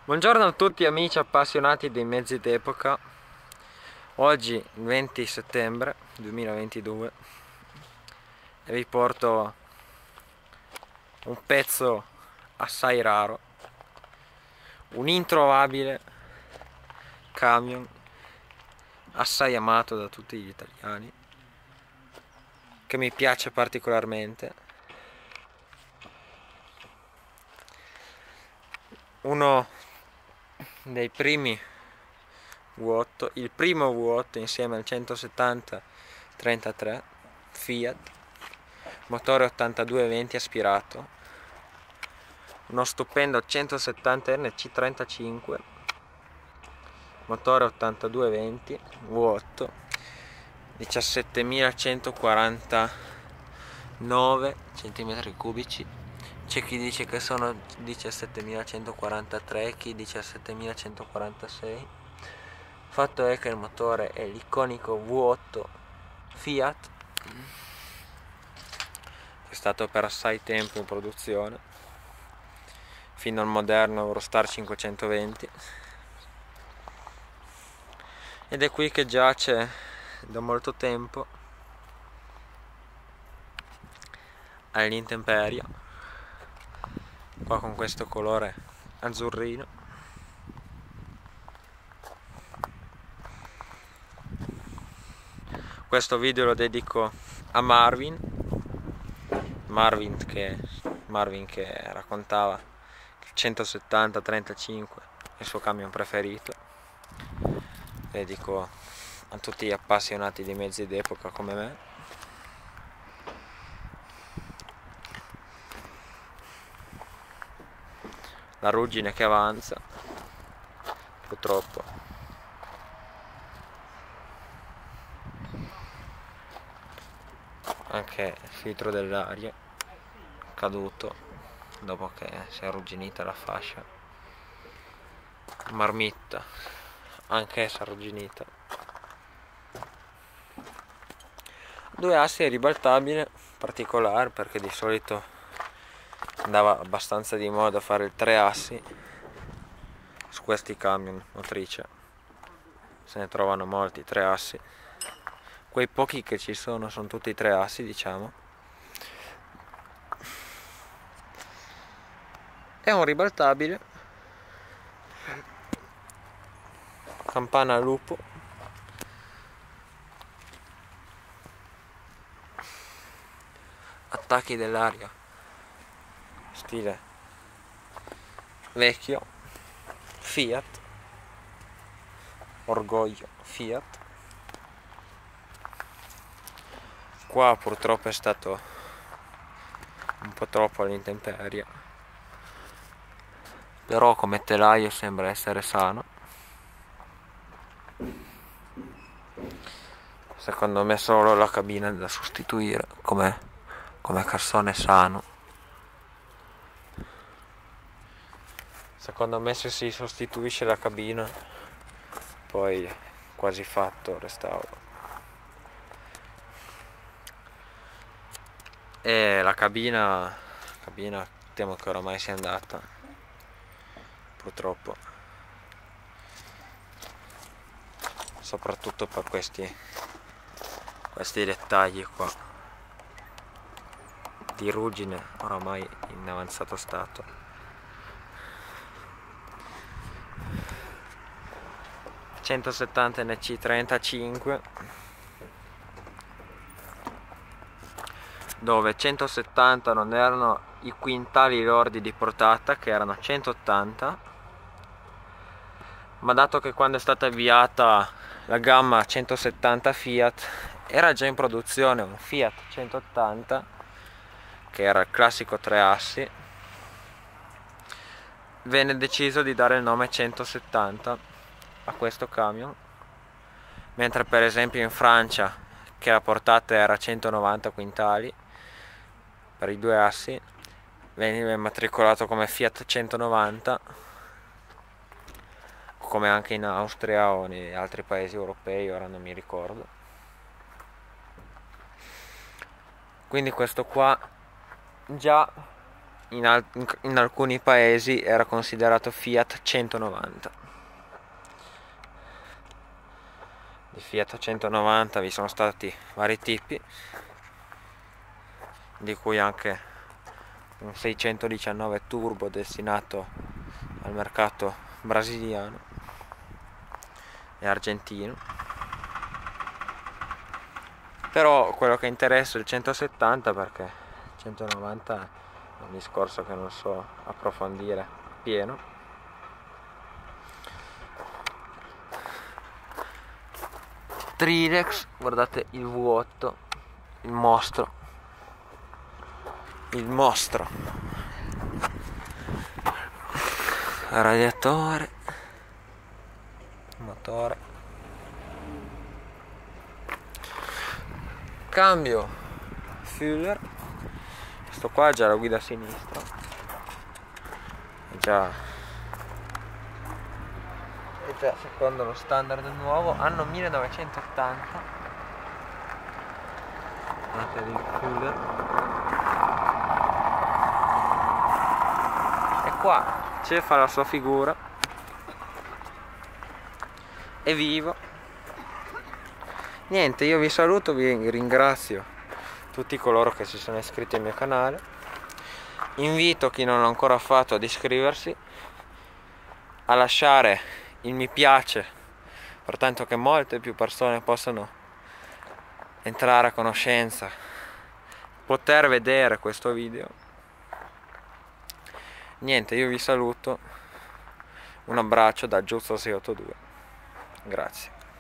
Buongiorno a tutti amici appassionati dei mezzi d'epoca. Oggi il 20 settembre 2022 e vi porto un pezzo assai raro, un introvabile camion assai amato da tutti gli italiani, che mi piace particolarmente. Uno dei primi V8, il primo V8 insieme al 170 33 Fiat, motore 8220 aspirato, uno stupendo 170 NC35, motore 8220 V8, 17.149 cm3. C'è chi dice che sono 17.143, chi 17.146. Fatto è che il motore è l'iconico V8 Fiat, che è stato per assai tempo in produzione, fino al moderno Eurostar 520, ed è qui che giace da molto tempo all'intemperie, qua con questo colore azzurrino. Questo video lo dedico a Marvin che raccontava che il 170-35 è il suo camion preferito. Dedico a tutti gli appassionati di mezzi d'epoca come me. La ruggine che avanza, purtroppo. Anche il filtro dell'aria caduto dopo che si è arrugginita la fascia. Marmitta anch'essa arrugginita. Due assi ribaltabile, particolare perché di solito andava abbastanza di moda fare il 3 assi su questi camion motrice. Se ne trovano molti 3 assi, quei pochi che ci sono tutti 3 assi, diciamo. È un ribaltabile, campana a lupo, attacchi dell'aria stile vecchio Fiat, orgoglio Fiat. Qua purtroppo è stato un po' troppo all'intemperie, però come telaio sembra essere sano. Secondo me solo la cabina è da sostituire come cassone sano. Secondo me se si sostituisce la cabina poi è quasi fatto il restauro. E la cabina temo che oramai sia andata, purtroppo, soprattutto per questi dettagli qua di ruggine oramai in avanzato stato. 170 NC35, dove 170 non erano i quintali lordi di portata, che erano 180, ma dato che quando è stata avviata la gamma 170 Fiat era già in produzione un Fiat 180 che era il classico 3 assi, venne deciso di dare il nome 170 a questo camion, mentre per esempio in Francia, che la portata era 190 quintali per i 2 assi, veniva immatricolato come Fiat 190, come anche in Austria o negli altri paesi europei, ora non mi ricordo. Quindi questo qua già in alcuni paesi era considerato Fiat 190. Di Fiat 190 vi sono stati vari tipi, di cui anche un 619 turbo destinato al mercato brasiliano e argentino. Però quello che interessa è il 170, perché il 190 è un discorso che non so approfondire pieno. Trilex, guardate il V8, il mostro, radiatore, motore, cambio Fuller. Questo qua è già la guida a sinistra, è già secondo lo standard nuovo, anno 1980. Guardate il Fuller. E qua c'è, fa la sua figura, è vivo. Niente, io vi saluto, vi ringrazio tutti coloro che si sono iscritti al mio canale, invito chi non l'ha ancora fatto ad iscriversi, a lasciare il mi piace, pertanto che molte più persone possano entrare a conoscenza, poter vedere questo video. Niente, io vi saluto, un abbraccio da Giusto682, grazie.